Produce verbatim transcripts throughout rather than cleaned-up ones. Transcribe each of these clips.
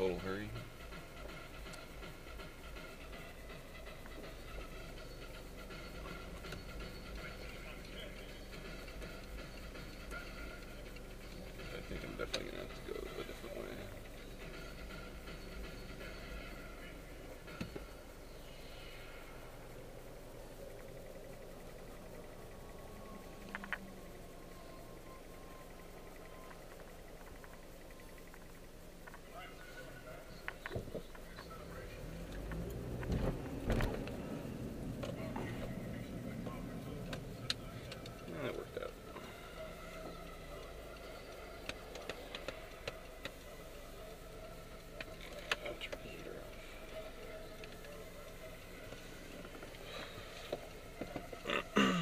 total hurry. I think I'm definitely gonna have to go a different way. That worked out. I'll turn the heater off.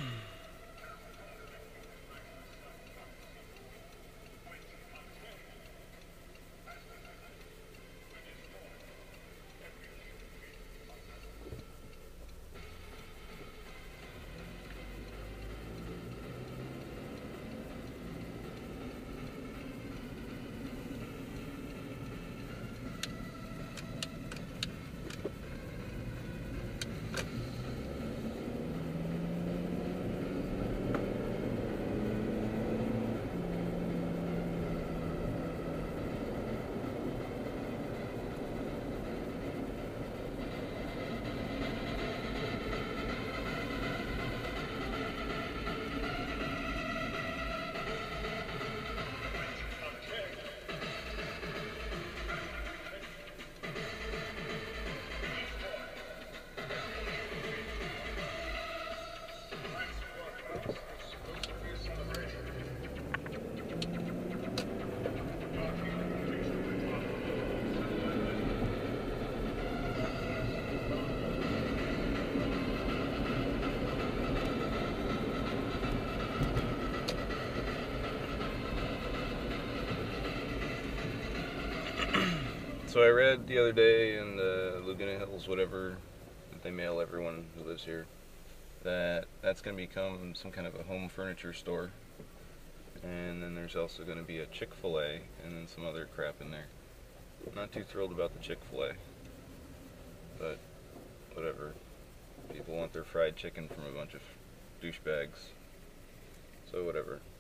So I read the other day in the Laguna Hills, whatever, that they mail everyone who lives here, that that's going to become some kind of a home furniture store. And then there's also going to be a Chick-fil-A and then some other crap in there. I'm not too thrilled about the Chick-fil-A, but whatever. People want their fried chicken from a bunch of douchebags, so whatever.